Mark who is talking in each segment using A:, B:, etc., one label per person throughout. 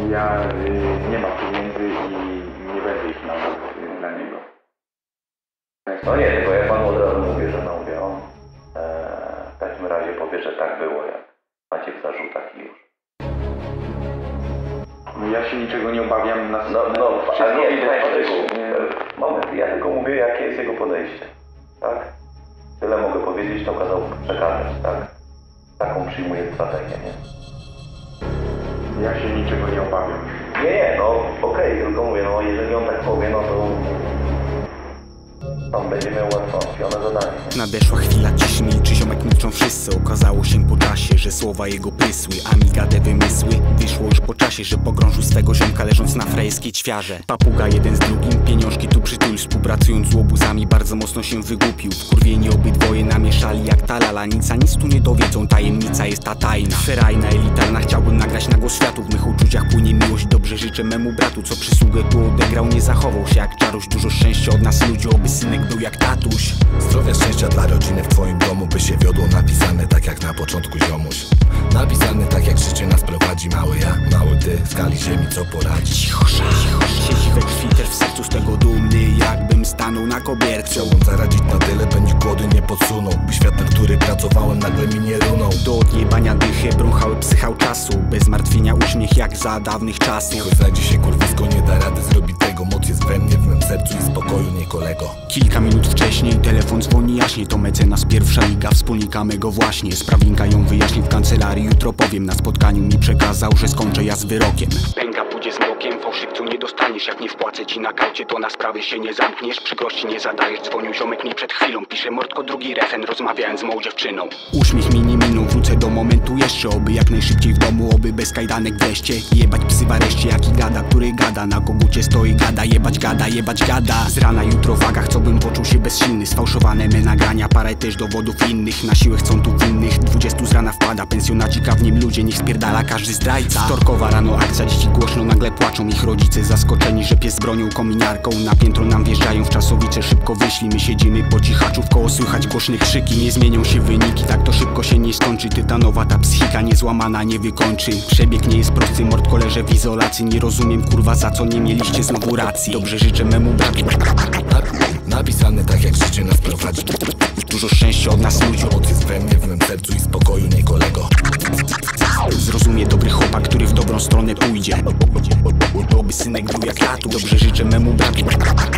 A: Ja nie mam pieniędzy i nie będę ich miał dla niego.
B: No nie, bo ja panu od razu mówię, że on w takim razie powie, że tak było, jak macie w zarzutach i już.
A: No ja się niczego nie obawiam na
B: ale moment, ja tylko mówię, jakie jest jego podejście, tak? Tyle mogę powiedzieć, to kazał przekazać, tak? Taką przyjmuję strategię, nie?
A: Ja się niczego nie obawiam.
B: Nie, no okej, tylko mówię, no jeżeli on tak powie, no to tam będzie miał ułatwione zadanie.
C: Nadeszła chwila ciszy, milczy, ziomek milczą wszyscy. Okazało się po czasie, że słowa jego prysły, a mi gade wymysły. Wyszło już po czasie, że pogrążył swego ziomka, leżąc na frajerskiej ćwiarze. Papuga jeden z drugim, pieniążki tu przytul. Współpracując z łobuzami, bardzo mocno się wygłupił. Wkurwieni obydwoje namieszali jak talala. Nic tu nie dowiedzą, tajemnica jest ta tajna. Ferajna, elitarna, chciałbym nagrać na głos światu. W mych uczuciach płynie miłość, dobrze życzę memu bratu, co przysługę tu odegrał. Nie zachował się jak czaruś, dużo szczęścia od nas ludzi, oby synek był jak tatuś.
D: Zdrowia, szczęścia dla rodziny w twoim domu, by się wiodło. Napisane tak jak na początku, ziomuś. Napisane tak jak życie nas prowadzi. Mały ja, mały ty, w skali ziemi co poradzi.
C: Cichosza, siedzi we krwi, też w sercu z tego dumny, jakbym stanął na kobiercu.
D: Chciałbym zaradzić na tyle, będzie głodu nie podsunął, by świat, na który pracowałem, nagle mi nie runął.
C: Do odjebania dychy, brąchały psychał czasu, bez zmartwienia uśmiech jak za dawnych czasów.
D: Choć znajdzie się kurwisko, nie da rady zrobić tego. Moc jest we mnie, w mym sercu i spokoju, nie kolego.
C: Kilka minut wcześniej telefon dzwoni jaśnie. To mecenas pierwsza liga, wspólnika mego właśnie. Sprawinka ją wyjaśni w kancelarii, jutro powiem. Na spotkaniu mi przekazał, że skończę ja z wyrokiem. Pęka pójdzie z mrokiem, fałszywcu nie dostaniesz. Jak nie wpłacę ci na kaucie, to na sprawy się nie zamkniesz. Przykrości nie zadajesz, dzwonił ziomek mi przed chwilą. Pisze mordko drugi refren, rozmawiając z moją dziewczyną. Uśmiech mi nie minął, wrócę do momentu jeszcze. Oby jak najszybciej w domu, oby bez kajdanek wreszcie. Jebać psy w areszcie, jaki gada, który gada. Na kogucie stoi gada, jebać gada, jebać gada. Z rana jutro waga, chcą bym poczuł się bezsilny. Sfałszowane me nagrania, parę też dowodów innych. Na siłę chcą tu winnych, 20 z rana wpada. Pensjonacika w nim ludzie, niech spierdala każdy zdrajca. Wtorkowa rano akcja, dzieci głośno nagle płaczą. Ich rodzice zaskoczeni, że pies z bronią kominiarką. Na piętro nam wjeżdżają w czasowicze, szybko wyszli. My siedzimy po cichaczu, w koło słychać głośne krzyki. Nie zmienią się wyniki, tak to szybko się nie skończy. Tytanowa ta psychika niezłamana nie wykończy. Przebieg nie jest prosty, mordko leżę w izolacji. Nie rozumiem kurwa, za co nie mieliście znowu racji. Dobrze życzę memu bratu.
D: Napisane tak jak życie nas prowadzi.
C: Dużo szczęścia od nas ludzi.
D: Moc jest we mnie, w mym sercu i spokoju, nie kolego.
C: Zrozumie dobry chłopak, który w dobrą stronę pójdzie. Oby synek był jak tatu. Dobrze życzę memu bratu.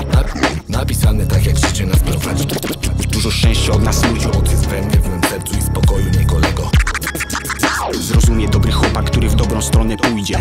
D: Napisane tak jak życie nas prowadzi.
C: Dużo szczęścia od nas ludzi.
D: Moc jest we mnie, w mym sercu i spokoju, nie kolego.
C: Zrozumie dobry chłopak, który w dobrą stronę pójdzie.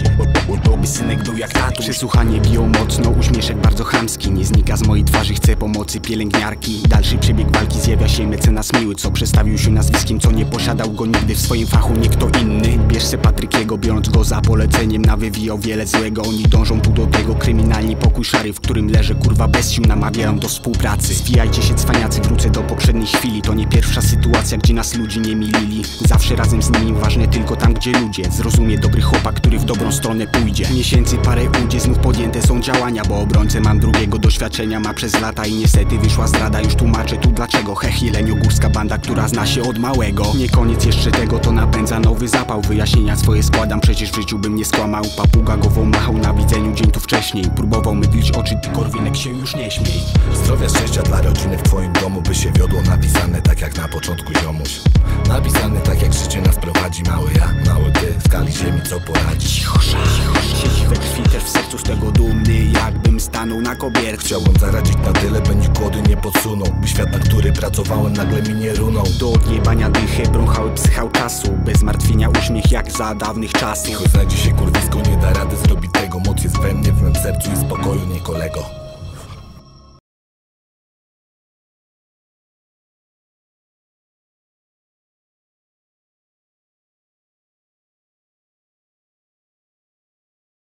C: Oby synek był jak tatu. Przesłuchanie biło mocno, uśmieszek bardzo chamski. Nie znika z mojej twarzy, chce pomocy pielęgniarki. Dalszy przebieg walki, zjawia się mecenas miły, co przedstawił się nazwiskiem, co nie posiadał go nigdy w swoim fachu nie kto inny. Bierz se Patrykiego, biorąc go za poleceniem. Nawywijał wiele złego, oni dążą tu do tego. Kryminalni pokój szary, w którym leży kurwa bez sił, namawiają do współpracy. Zwijajcie się cwaniacy, wrócę do poprzedniej chwili. To nie pierwsza sytuacja, gdzie nas ludzi nie milili. Zawsze razem z nimi, ważne tylko tam, gdzie ludzie. Zrozumie dobry chłopak, który w dobrą stronę pójdzie. Miesięcy parę ujdzie, znów podjęte są działania, bo obrońcę mam drugiego doświadczenia ma przez lata i niestety wyszła zdrada. Już tłumaczę tu dlaczego. Hech, jeleniogórska banda, która zna się od małego. Nie koniec jeszcze tego, to napędza nowy zapał. Wyjaśnienia swoje składam, przecież w życiu bym nie skłamał. Papuga głową machał na widzeniu dzień tu wcześniej. Próbował mydlić oczy, ty korwinek się już nie śmiej.
D: Zdrowia, szczęścia dla rodziny w twoim domu, by się wiodło. Napisane tak jak na początku, ziomuś. Napisane tak jak życie nas prowadzi. Mały ja, mały ty, w skali ziemi co poradzi.
C: Cichosza, siedzi we krwi, też w sercu z tego dumny, jakbym stanął na kobiercu.
D: Chciałbym zaradzić na tyle, by głodu nie podsunął, by świat, na który pracowałem, nagle mi nie runął.
C: Do odjebania dychy, brąchały psychał czasu, bez zmartwienia uśmiech jak za dawnych czasów.
D: Choć znajdzie się kurwisko, nie da rady zrobić tego. Moc jest we mnie, w mym sercu i spokoju, nie kolego.